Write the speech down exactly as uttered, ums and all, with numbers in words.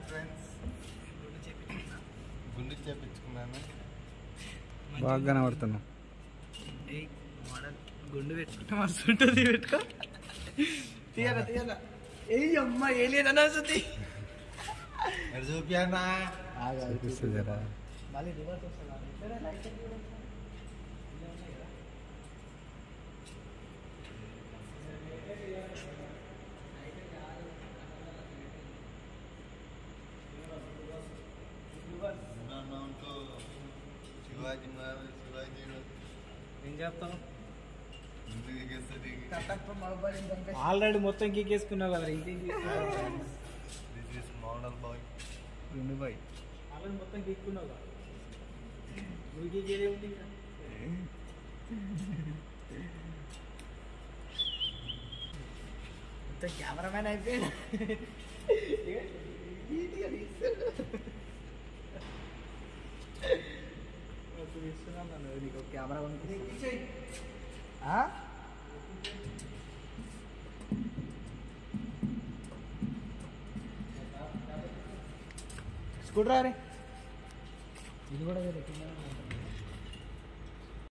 Friends, గుండు చేపించుకున్నాను. బాగా కనబడుతున్నాం. గుండు పెట్టుకుంటే మస్తు ఉంటుంది. పెట్టుకో తీయాల తీయాల. ఏ అమ్మ ఏ లేదన్నా శృతి చూపియన్నా చూపిస్తుందిరా. మళ్ళీ రివర్స్ వస్తుంది. శివాజీ శివాజీ ఏం చెప్తావు? దిస్ ఆల్రెడీ మొత్తం గీకేసుకున్నావు కదా. ఇంకేం ఇస్ మోడల్ బాయ్. గుండు బాయ్ ఆల్రెడీ మొత్తం గీక్కున్నావు కదా. నువ్వు గీకేదే ఉంది. మొత్తం కెమెరామ్యాన్ అయిపోయాడు. నీకు కెమెరా స్కూటర్ రే. ఇది కూడా